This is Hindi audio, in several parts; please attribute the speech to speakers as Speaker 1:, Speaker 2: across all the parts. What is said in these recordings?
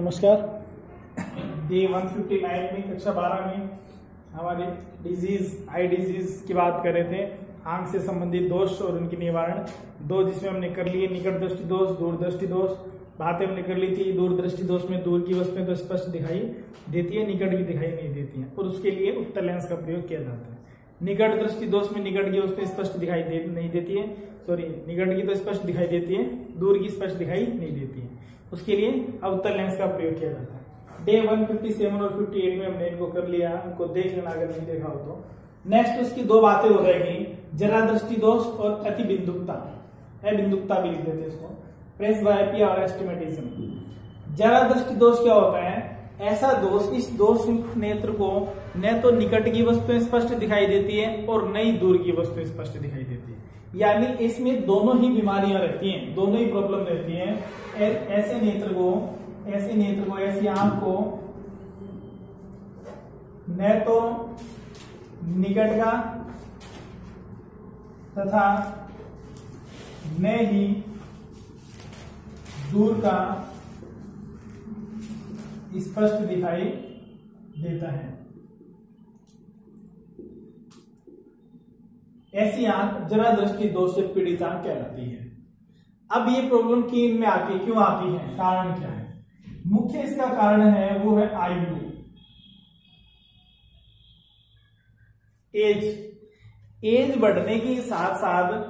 Speaker 1: नमस्कार। डे 159 में कक्षा 12 में हमारे आई डिजीज की बात कर रहे थे, आंख से संबंधित दोष और उनकी निवारण। दो जिसमें हमने कर लिए निकट दृष्टि दोष, दूर दृष्टि दोष। बातें हमने कर ली थी। दूर दृष्टि दोष में दूर की वस्तुएं तो स्पष्ट दिखाई देती है, निकट की दिखाई नहीं देती है, और उसके लिए उत्तल लेंस का प्रयोग किया जाता है। निकट दृष्टि दोष में निकट की वस्तुएं स्पष्ट दिखाई नहीं देती है, निकट की तो स्पष्ट दिखाई देती है, दूर की स्पष्ट दिखाई नहीं देती है, उसके लिए अवतल लेंस का प्रयोग किया जाता है। डे 157 और 58 में हमने इनको कर लिया, उनको देख लेना अगर नहीं देखा हो तो। नेक्स्ट उसकी दो बातें हो जाएगी, जरा दृष्टि दोष और अति बिंदुकता। बिंदुकता भी लिख देते इसको, प्रेस वायपी और एस्टिमेटिज्म। जरा दृष्टि दोष क्या होता है? ऐसा दोष, इस दोष नेत्र को न तो निकट की वस्तुएं स्पष्ट दिखाई देती है और न ही दूर की वस्तुएं स्पष्ट दिखाई देती है, यानी इसमें दोनों ही बीमारियां रहती हैं, दोनों ही प्रॉब्लम रहती हैं। ऐसे नेत्र को ऐसी आंख को न तो निकट का तथा न ही दूर का स्पष्ट दिखाई देता है। ऐसी आंख जरा दृष्टि दोष से पीड़ित आंख कहलाती है। अब ये प्रॉब्लम की इनमें आती है, क्यों आती है, कारण क्या है? मुख्य इसका कारण है वो है आयु, एज बढ़ने के साथ साथ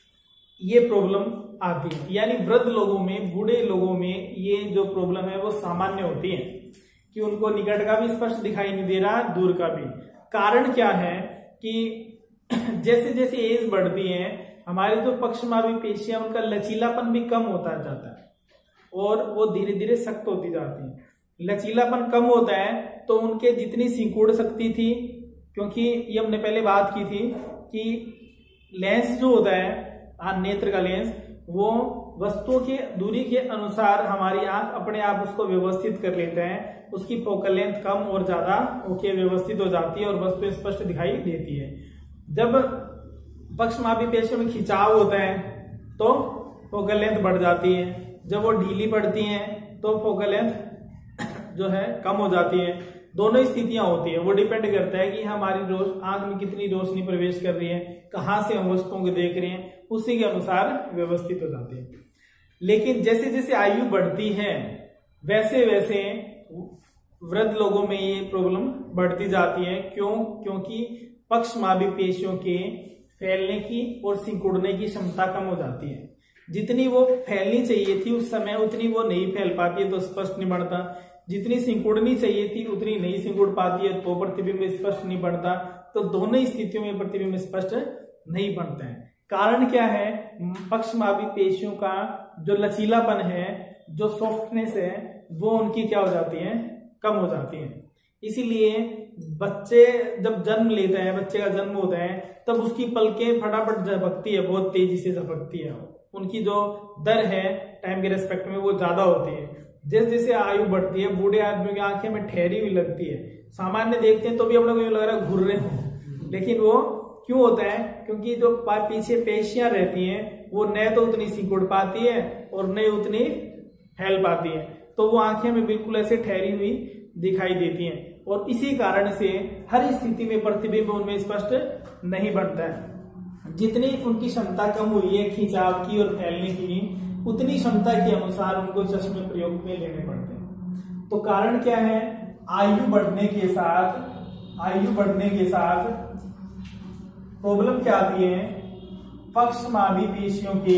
Speaker 1: ये प्रॉब्लम आती है। यानी वृद्ध लोगों में, बूढ़े लोगों में ये जो प्रॉब्लम है वो सामान्य होती है कि उनको निकट का भी स्पष्ट दिखाई नहीं दे रहा, दूर का भी। कारण क्या है कि जैसे जैसे एज बढ़ती है हमारी तो पक्षमार्गी पेशियां, उनका लचीलापन भी कम होता जाता है और वो धीरे धीरे सख्त होती जाती है। लचीलापन कम होता है तो उनके जितनी सिकुड़ शक्ति थी, क्योंकि ये हमने पहले बात की थी कि लेंस जो होता है, नेत्र का लेंस, वो वस्तुओं के दूरी के अनुसार हमारी आंख अपने आप उसको व्यवस्थित कर लेते हैं। उसकी फोकल लेंथ कम और ज्यादा होके व्यवस्थित हो जाती है और वस्तु स्पष्ट दिखाई देती है। जब पक्षमार्गी पेशियों में खिंचाव होता है तो फोकल लेंथ बढ़ जाती है, जब वो ढीली पड़ती हैं तो फोकल लेंथ जो है कम हो जाती है। दोनों स्थितियां होती है, वो डिपेंड करता है कि हमारी आंख में कितनी रोशनी प्रवेश कर रही है, कहां से हम वस्तुओं को देख रहे हैं, उसी के अनुसार व्यवस्थित हो जाती है। लेकिन जैसे जैसे आयु बढ़ती है वैसे वैसे वृद्ध लोगों में ये प्रॉब्लम बढ़ती जाती है। क्यों? क्योंकि पक्षमार्गी पेशियों के फैलने की और सिकुड़ने की क्षमता कम हो जाती है। जितनी वो फैलनी चाहिए थी उस समय उतनी वो नहीं फैल पाती है तो स्पष्ट नहीं बढ़ता, जितनी सिकुड़नी चाहिए थी उतनी नहीं सिकुड़ पाती है तो प्रतिबिंब स्पष्ट नहीं बढ़ता। तो दोनों स्थितियों में प्रतिबिंब स्पष्ट नहीं बनता है। कारण क्या है? पक्षमार्गी पेशियों का जो लचीलापन है, जो सॉफ्टनेस है, वो उनकी क्या हो जाती है, कम हो जाती है। इसीलिए बच्चे जब जन्म लेते हैं, बच्चे का जन्म होता है, तब उसकी पलकें फटाफट झपकती है, बहुत तेजी से झपकती है। उनकी जो दर है टाइम के रेस्पेक्ट में वो ज्यादा होती है। जैसे जैसे आयु बढ़ती है बूढ़े आदमियों की आंखें में ठहरी हुई लगती है। सामान्य देखते हैं तो भी अपने को लग रहा है घूर रहे हो, लेकिन वो क्यों होता है? क्योंकि जो पीछे पेशियां रहती हैं वो न तो उतनी सिकुड़ पाती है और न उतनी फैल पाती है, तो वो आंखें में बिल्कुल ऐसे ठहरी हुई दिखाई देती हैं और इसी कारण से हर स्थिति में प्रतिबिंब उनमें स्पष्ट नहीं बनता है। जितनी उनकी क्षमता कम हुई है खिंचाव की और फैलने की, उतनी क्षमता के अनुसार उनको चश्मे प्रयोग में लेने पड़ते हैं। तो कारण क्या है? आयु बढ़ने के साथ प्रॉब्लम क्या आती है? पक्षमार्गी पेशियों के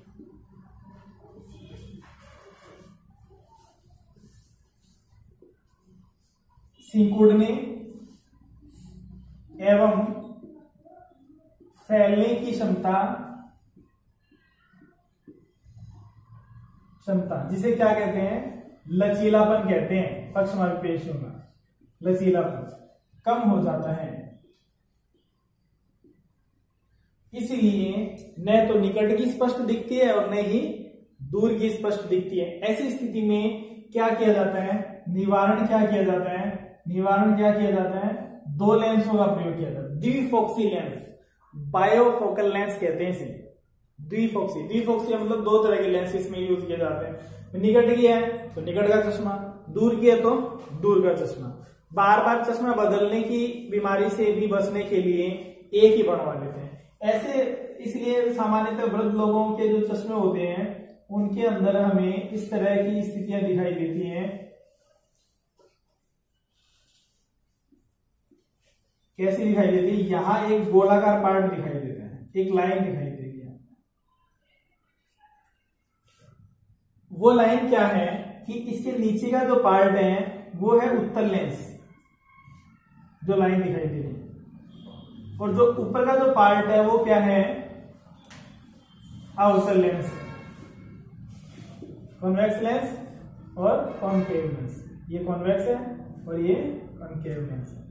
Speaker 1: सिकुड़ने एवं फैलने की क्षमता, जिसे क्या कहते हैं? लचीलापन कहते हैं। पक्षमार्गी पेशियों का लचीलापन कम हो जाता है। इसलिए न तो निकट की स्पष्ट दिखती है और न ही दूर की स्पष्ट दिखती है। ऐसी स्थिति में क्या किया जाता है? निवारण क्या किया जाता है? दो लेंसों का प्रयोग किया जाता है। द्विफोक्सी लेंस, बायोफोकल लेंस कहते हैं इसे। द्विफोक्सी मतलब दो तरह के लेंस इसमें यूज किए जाते हैं। निकट की है तो निकट का चश्मा, दूर की है तो दूर का चश्मा। बार बार चश्मा बदलने की बीमारी से भी बचने के लिए एक ही बनवा लेते हैं ऐसे। इसलिए सामान्यतः वृद्ध लोगों के जो चश्मे होते हैं उनके अंदर हमें इस तरह की स्थितियां दिखाई देती हैं। कैसी दिखाई देती है? यहां एक गोलाकार पार्ट दिखाई देता है, एक लाइन दिखाई देती है। वो लाइन क्या है कि इसके नीचे का जो पार्ट है वो है उत्तल लेंस, जो लाइन दिखाई दे रही है, और जो ऊपर का जो पार्ट है वो क्या है? आउटर लेंस, कॉन्वेक्स लेंस और कॉनकेव लेंस। ये कॉन्वेक्स है और ये कॉनकेव लेंस है।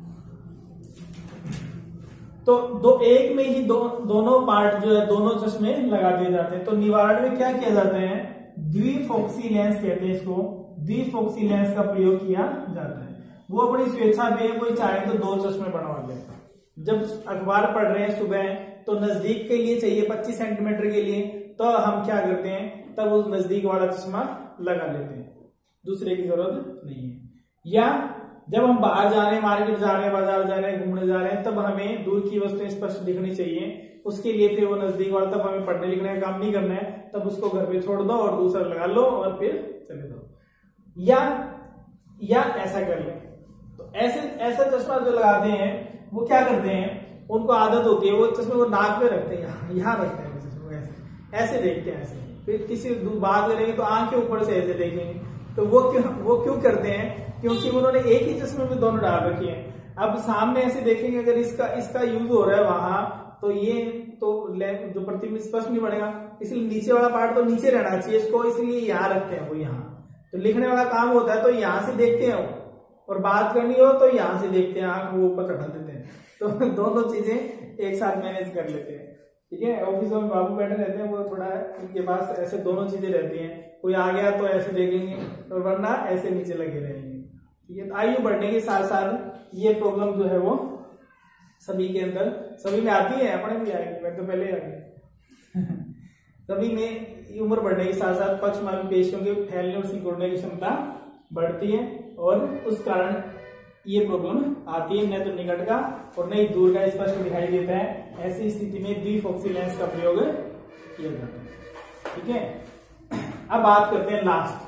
Speaker 1: तो एक में ही दोनों पार्ट जो है, दोनों चश्मे लगा दिए जाते हैं। तो निवारण में क्या किया जाता है? द्विफोक्सी लेंस कहते हैं इसको, द्विफोक्सी लेंस का प्रयोग किया जाता है। वो अपनी स्वेच्छा पे कोई चाहे तो 2 चश्मे बनवा लेता है। जब अखबार पढ़ रहे हैं सुबह तो नजदीक के लिए चाहिए 25 सेंटीमीटर के लिए, तो हम क्या करते हैं? तब उस नजदीक वाला चश्मा लगा लेते हैं, दूसरे की जरूरत नहीं है। या जब हम बाहर जा रहे हैं, मार्केट जा रहे हैं, बाजार जा रहे हैं, घूमने जा रहे हैं, तब हमें दूर की वस्तुएं स्पष्ट दिखनी चाहिए। उसके लिए फिर वो नजदीक वाला, तब हमें पढ़ने लिखने का काम नहीं करना है, तब उसको घर पे छोड़ दो और दूसरा लगा लो और फिर चले दो। या ऐसा कर ले। तो ऐसा चश्मा जो लगाते हैं वो क्या करते हैं? उनको आदत होती है, वो चश्मे को नाक पे रखते हैं, यहाँ रखते हैं चश्मे, ऐसे देखते हैं, ऐसे। फिर किसी बात करेंगे तो आंख के ऊपर से ऐसे देखेंगे। तो वो क्यों करते हैं? क्योंकि उन्होंने एक ही चश्मे में दोनों डाल रखी है। अब सामने ऐसे देखेंगे, अगर इसका यूज हो रहा है वहां, तो ये तो जो प्रतिबिंब स्पष्ट नहीं बनेगा, इसलिए नीचे वाला पार्ट तो नीचे रहना चाहिए इसको, इसलिए यहाँ रखते हैं वो यहाँ। तो लिखने वाला काम होता है तो यहाँ से देखते हैं, और बात करनी हो तो यहाँ से देखते हैं, आंख वो ऊपर चढ़ा देते हैं। तो दोनों चीजें एक साथ मैनेज कर लेते हैं। ठीक है, ऑफिस में बाबू बैठे रहते हैं, वो थोड़ा उनके पास ऐसे दोनों चीजें रहती हैं। कोई आ गया तो ऐसे देखेंगे और वरना ऐसे नीचे लगे रहेंगे। ठीक है, तो आयु बढ़ने के साथ साथ ये प्रॉब्लम जो है वो सभी के अंदर, सभी में आती है, अपने भी आएगी, मैं तो पहले आ गई। सभी में उम्र बढ़ने के साथ साथ पक्षमार्गी पेशियों के फैलने और सिकुड़ने की क्षमता बढ़ती है, और उस कारण ये प्रॉब्लम आती है। न तो निकट का और न ही दूर का स्पष्ट दिखाई देता है। ऐसी स्थिति में द्विफोक्सी लेंस का प्रयोग किया जाता है। ठीक है, अब बात करते हैं लास्ट,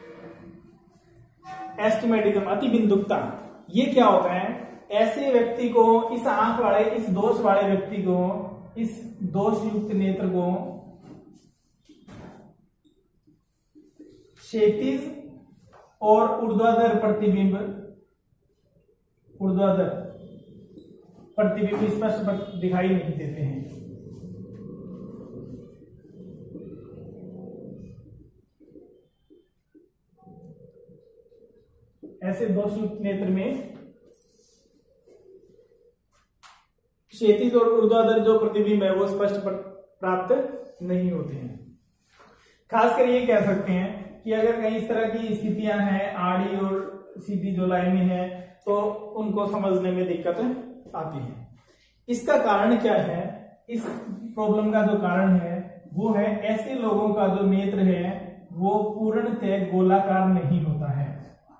Speaker 1: एस्टिमेटिज्म, अतिबिंदुकता। ये क्या होता है? ऐसे व्यक्ति को, इस आंख वाले, इस दोष वाले व्यक्ति को, इस दोष युक्त नेत्र को क्षैतिज और ऊर्ध्वाधर प्रतिबिंब स्पष्ट दिखाई नहीं देते हैं। ऐसे दोषयुक्त नेत्र में क्षैतिज और ऊर्ध्वाधर जो प्रतिबिंब है वो स्पष्ट प्राप्त नहीं होते हैं। खासकर ये कह सकते हैं कि अगर कहीं इस तरह की स्थितियां हैं, आड़ी और सीधी जो लाइनें हैं, तो उनको समझने में दिक्कत आती है। इसका कारण क्या है? इस प्रॉब्लम का जो कारण है वो है ऐसे लोगों का जो नेत्र है वो पूर्णतः गोलाकार नहीं होता है।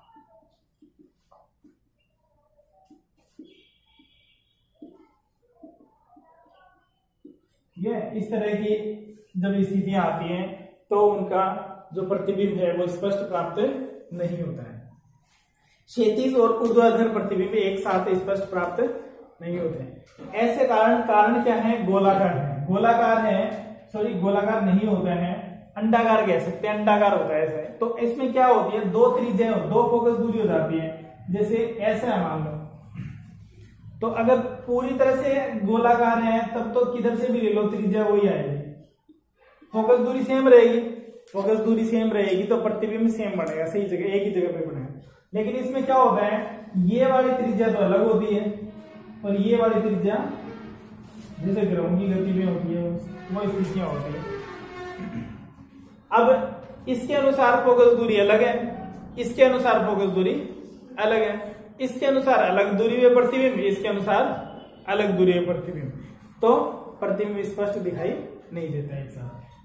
Speaker 1: ये इस तरह की जब स्थितियां आती हैं तो उनका जो प्रतिबिंब है वो स्पष्ट प्राप्त नहीं होता है। क्षैतिज और ऊर्ध्वाधर प्रतिबिंब एक साथ स्पष्ट प्राप्त नहीं होते हैं। ऐसे कारण क्या है? गोलाकार है, गोलाकार नहीं होता है, अंडाकार कह सकते हैं, अंडाकार होता है ऐसे। तो इसमें क्या होती है? 2 त्रिज्या, 2 फोकस दूरी हो जाती है। जैसे ऐसा मान लो, तो अगर पूरी तरह से गोलाकार है तब तो किधर से भी ले लो त्रिज्या वही आएगी, फोकस दूरी सेम रहेगी, तो प्रतिबिंब सेम बनेगा, सही जगह, एक ही जगह पे बनेगा। लेकिन इसमें क्या होता है? ये वाली त्रिज्या तो अलग होती है और ये वाली त्रिज्या जैसे ग्रहों की गति में होती है वो स्थितियां होती है। अब इसके अनुसार फोकस दूरी अलग है, इसके अनुसार फोकस दूरी अलग है, इसके अनुसार अलग दूरी में प्रतिबिंब, इसके अनुसार अलग दूरी में प्रतिबिंब, तो प्रतिबिंब स्पष्ट दिखाई नहीं देता एक साथ।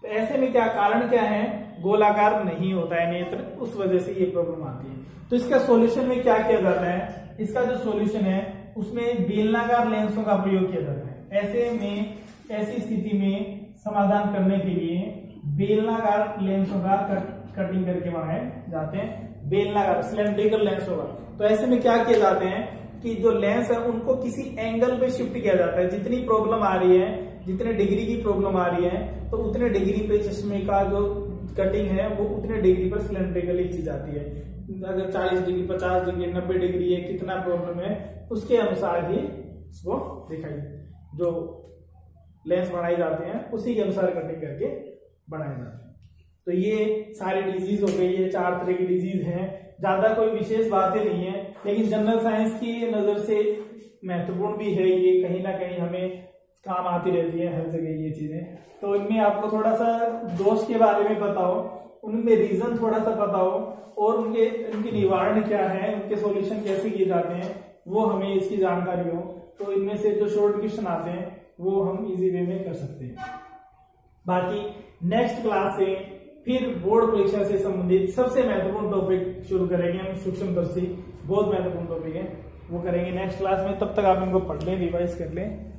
Speaker 1: तो ऐसे में क्या कारण क्या है, गोलाकार नहीं होता है नेत्र, उस वजह से ये प्रॉब्लम आती है। तो इसका सॉल्यूशन में क्या किया जाता है, इसका जो सॉल्यूशन है उसमें बेलनाकार लेंसों का प्रयोग किया जाता है। ऐसी स्थिति में समाधान करने के लिए बेलनाकार लेंसों का कटिंग करके बनाए जाते हैं, बेलनाकार सिलेंड्रिकल लेंस होगा। तो ऐसे में क्या किए जाते हैं कि जो लेंस है उनको किसी एंगल पे शिफ्ट किया जाता है, जितनी प्रॉब्लम आ रही है, जितने डिग्री की प्रॉब्लम आ रही है, तो उतने डिग्री पे चश्मे का जो कटिंग है वो उतने डिग्री पर सिलेंड्रिकली की जाती है। अगर 40 डिग्री, 50 डिग्री, 90 डिग्री है, कितना प्रॉब्लम है उसके अनुसार ही इसको दिखाइए, जो लेंस बनाए जाते हैं उसी के अनुसार कटिंग करके बनाए जाते हैं। तो ये सारी डिजीज हो गई, ये 4 तरह की डिजीज हैं, ज्यादा कोई विशेष बातें नहीं है, लेकिन जनरल साइंस की नजर से महत्वपूर्ण भी है, ये कहीं ना कहीं हमें काम आती रहती है हर जगह ये चीजें। तो इनमें आपको थोड़ा सा दोष के बारे में पता हो, उनमें रीजन थोड़ा सा पता हो, और उनके निवारण क्या है, उनके सॉल्यूशन कैसे किए जाते हैं, वो हमें इसकी जानकारी हो, तो इनमें से जो शॉर्ट क्वेश्चन आते हैं वो हम इजी वे में कर सकते हैं। बाकी नेक्स्ट क्लास से फिर बोर्ड परीक्षा से संबंधित सबसे महत्वपूर्ण टॉपिक शुरू करेंगे हम, सूक्ष्मदर्शी, बहुत महत्वपूर्ण टॉपिक है, वो करेंगे नेक्स्ट क्लास में। तब तक आप इनको पढ़ लें, रिवाइज कर लें।